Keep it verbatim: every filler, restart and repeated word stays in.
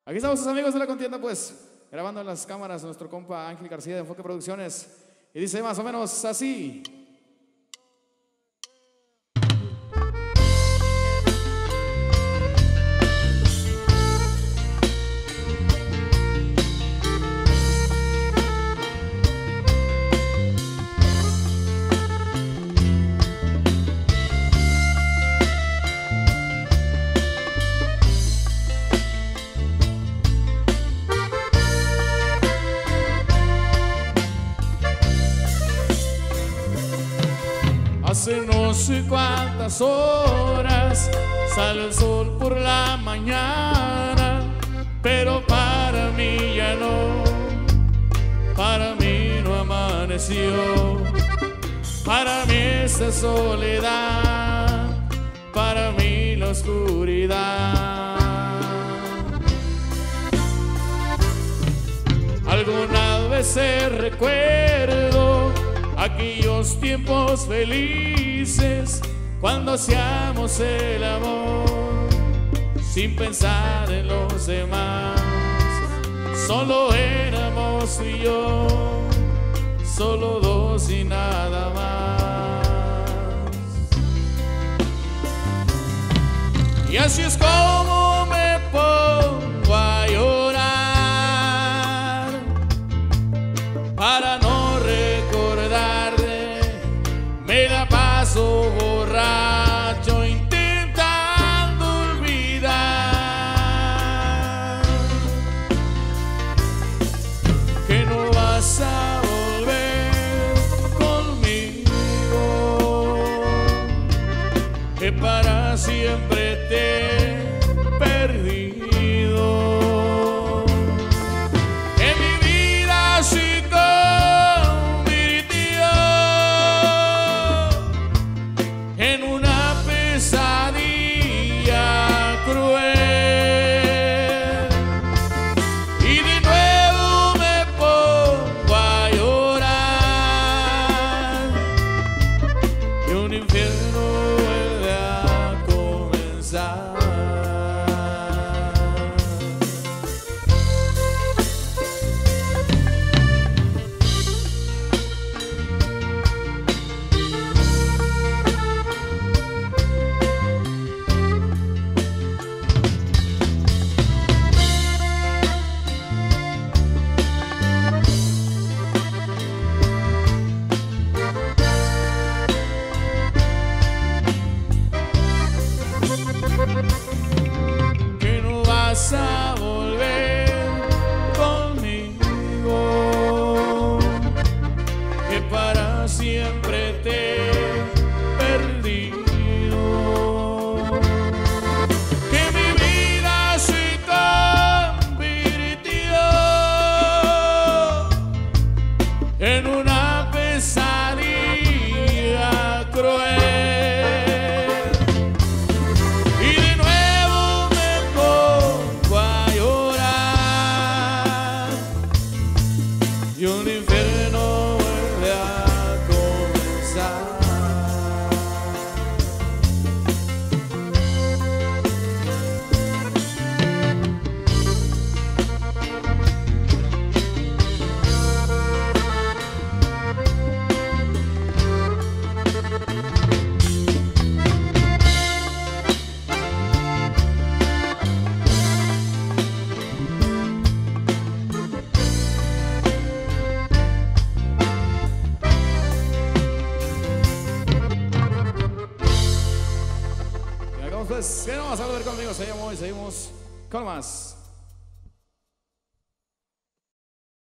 Aquí estamos sus amigos de la contienda, pues, grabando en las cámaras nuestro compa Ángel García de Enfoque Producciones. Y dice más o menos así. Hace no sé cuántas horas sale el sol por la mañana, pero para mí ya no, para mí no amaneció. Para mí esta soledad, para mí la oscuridad. Algunas veces recuerdo aquellos tiempos felices cuando hacíamos el amor sin pensar en los demás. Solo éramos tú y yo, solo dos y nada más. Y así es como me pongo a llorar para no me la paso borracho intentando olvidar que no vas a volver conmigo, que para siempre te he perdido, que mi vida se en una pesadilla cruel, y de nuevo me pongo a llorar y un infierno vuelve a comenzar. Que no vas a volver conmigo, que para siempre te he perdido, que mi vida se convirtió en una pesadilla cruel. Y un infierno vuelve a comenzar. Pues, ¿qué no vas a volver conmigo? Seguimos y seguimos con más.